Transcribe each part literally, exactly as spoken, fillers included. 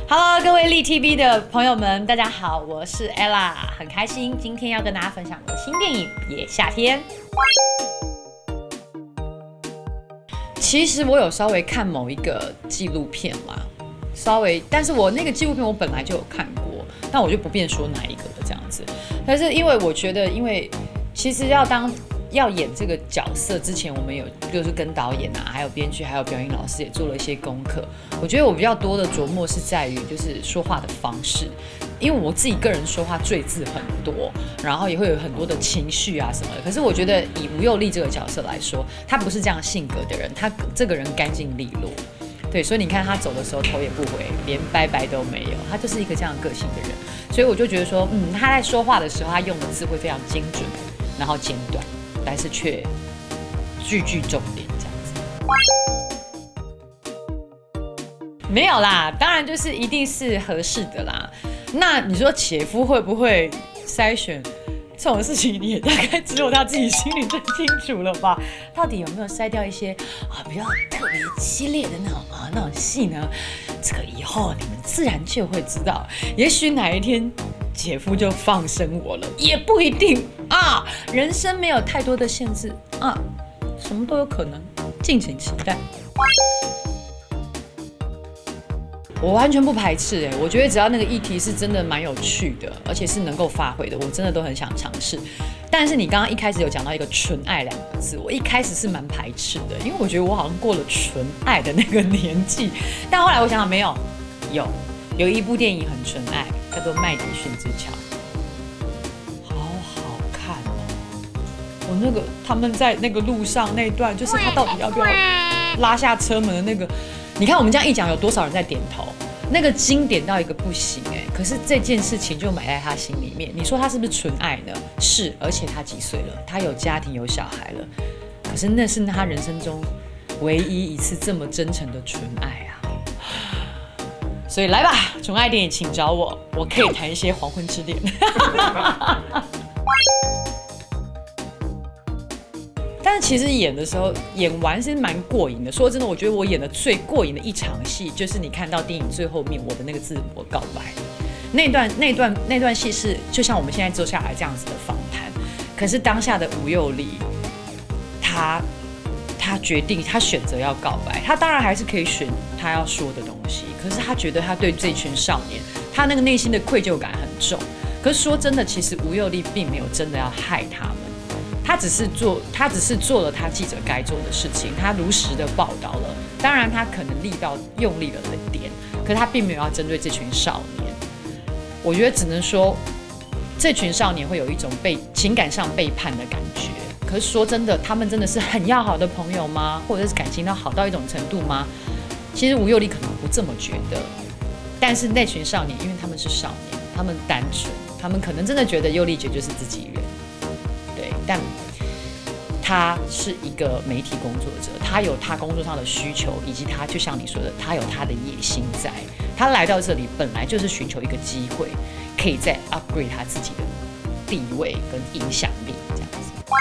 Hello， 各位立 T V 的朋友们，大家好，我是 Ella， 很开心今天要跟大家分享我的新电影《野夏天》。其实我有稍微看某一个纪录片啦，稍微，但是我那个纪录片我本来就有看过，但我就不便说哪一个了这样子。但是因为我觉得，因为其实要当要演这个角色之前，我们有就是跟导演啊，还有编剧，还有表演老师也做了一些功课。我觉得我比较多的琢磨是在于就是说话的方式，因为我自己个人说话赘字很多，然后也会有很多的情绪啊什么的。可是我觉得以吴又莉这个角色来说，他不是这样性格的人，他这个人干净利落。对，所以你看他走的时候头也不回，连拜拜都没有，他就是一个这样个性的人。所以我就觉得说，嗯，他在说话的时候，他用的字会非常精准，然后简短。但是却句句重点这样子，没有啦，当然就是一定是合适的啦。那你说且夫会不会筛选这种事情，你也大概只有他自己心里最清楚了吧？到底有没有筛掉一些啊比较特别激烈的那种啊那种戏呢？这个以后你们自然就会知道。也许哪一天姐夫就放生我了，也不一定啊。人生没有太多的限制啊，什么都有可能，敬请期待。我完全不排斥哎、欸，我觉得只要那个议题是真的蛮有趣的，而且是能够发挥的，我真的都很想尝试。但是你刚刚一开始有讲到一个纯爱两个字，我一开始是蛮排斥的，因为我觉得我好像过了纯爱的那个年纪。但后来我想想，没有，有有一部电影很纯爱，叫做《麦迪逊之桥》，好好看哦！我那个他们在那个路上那段，就是他到底要不要拉下车门的那个，你看我们这样一讲，有多少人在点头？那个经典到一个不行哎、欸，可是这件事情就埋在他心里面。你说他是不是纯爱呢？是，而且他几岁了？他有家庭有小孩了。可是那是他人生中唯一一次这么真诚的纯爱啊！所以来吧，纯爱电影请找我，我可以谈一些黄昏之恋。但是其实演的时候，演完是蛮过瘾的。说真的，我觉得我演的最过瘾的一场戏，就是你看到电影最后面我的那个自我告白，那段那段那段戏是就像我们现在坐下来这样子的访谈。可是当下的吴又莉，他他决定，他选择要告白，他当然还是可以选他要说的东西。可是他觉得他对这群少年，他那个内心的愧疚感很重。可是说真的，其实吴又莉并没有真的要害他们。他只是做，他只是做了他记者该做的事情，他如实的报道了。当然，他可能力道用力了点，可是他并没有要针对这群少年。我觉得只能说，这群少年会有一种被情感上背叛的感觉。可是说真的，他们真的是很要好的朋友吗？或者是感情到好到一种程度吗？其实吴又莉可能不这么觉得。但是那群少年，因为他们是少年，他们单纯，他们可能真的觉得又莉姐就是自己人。但他是一个媒体工作者，他有他工作上的需求，以及他就像你说的，他有他的野心在。他来到这里本来就是寻求一个机会，可以再 upgrade 他自己的地位跟影响力这样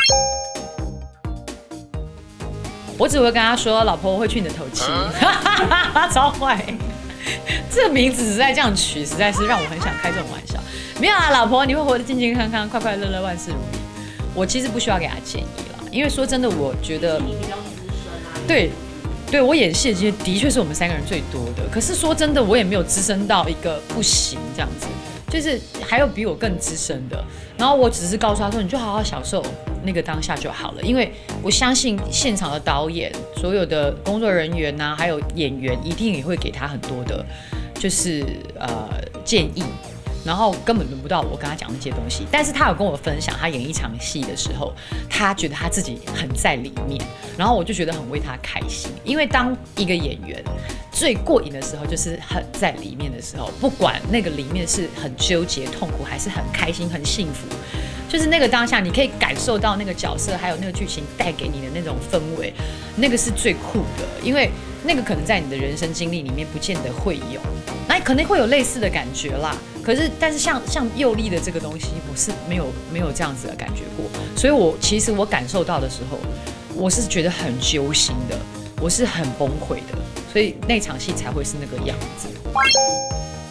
子。我只会跟他说：“老婆，我会去你的头七。”超坏，这个名字实在这样取，实在是让我很想开这种玩笑。没有啊，老婆，你会活得健健康康、快快乐乐、万事如意。我其实不需要给他建议啦，因为说真的，我觉得你比较资深啊。 对，对我演戏的经验的确是我们三个人最多的。可是说真的，我也没有资深到一个不行这样子，就是还有比我更资深的。然后我只是告诉他说，你就好好享受那个当下就好了，因为我相信现场的导演、所有的工作人员呐、啊，还有演员，一定也会给他很多的，就是呃建议。然后根本轮不到我跟他讲那些东西，但是他有跟我分享，他演一场戏的时候，他觉得他自己很在里面，然后我就觉得很为他开心，因为当一个演员最过瘾的时候，就是很在里面的时候，不管那个里面是很纠结、痛苦，还是很开心、很幸福，就是那个当下，你可以感受到那个角色还有那个剧情带给你的那种氛围，那个是最酷的，因为那个可能在你的人生经历里面不见得会有，那可能会有类似的感觉啦。可是，但是像像又莉的这个东西，我是没有没有这样子的感觉过，所以我其实我感受到的时候，我是觉得很揪心的，我是很崩溃的，所以那场戏才会是那个样子。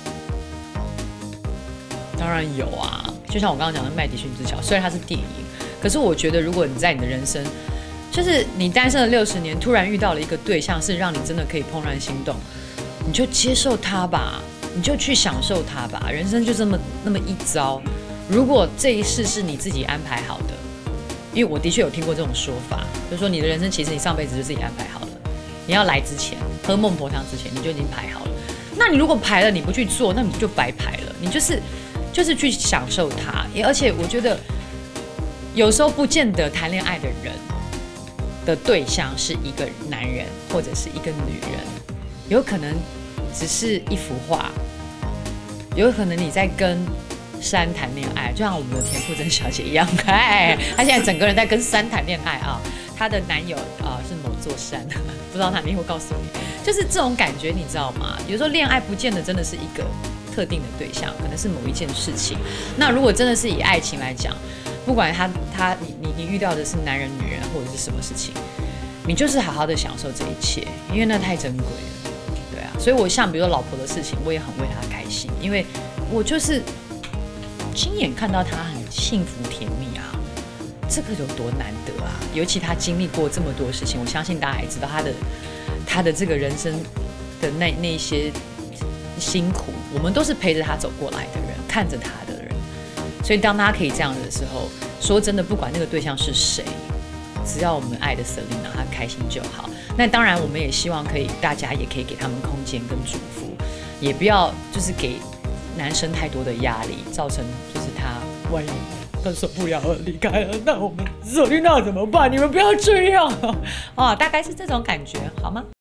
当然有啊，就像我刚刚讲的《麦迪逊之桥》，虽然它是电影，可是我觉得如果你在你的人生，就是你单身了六十年，突然遇到了一个对象，是让你真的可以怦然心动，你就接受他吧，你就去享受他吧。人生就这么那么一遭，如果这一世是你自己安排好的，因为我的确有听过这种说法，就是说你的人生其实你上辈子就自己安排好了，你要来之前喝孟婆汤之前你就已经排好了。那你如果排了你不去做，那你就白排了。你就是就是去享受它，而且我觉得有时候不见得谈恋爱的人的对象是一个男人或者是一个女人，有可能只是一幅画，有可能你在跟山谈恋爱，就像我们的田馥甄小姐一样，哎，她现在整个人在跟山谈恋爱啊。她的男友啊、呃、是某座山，不知道哪边会告诉你，就是这种感觉，你知道吗？有时候恋爱不见得真的是一个特定的对象，可能是某一件事情。那如果真的是以爱情来讲，不管他他你你你遇到的是男人、女人或者是什么事情，你就是好好的享受这一切，因为那太珍贵了，对啊。所以我像比如说老婆的事情，我也很为她开心，因为我就是亲眼看到她很幸福甜蜜啊。这个有多难得啊！尤其他经历过这么多事情，我相信大家也知道他的他的这个人生的那那些辛苦，我们都是陪着他走过来的人，看着他的人。所以当他可以这样的时候，说真的，不管那个对象是谁，只要我们爱的 Selina 他开心就好。那当然，我们也希望可以大家也可以给他们空间跟祝福，也不要就是给男生太多的压力，造成就是他万一。他受不了了，离开了，那我们Selina怎么办？你们不要这样啊！大概是这种感觉，好吗？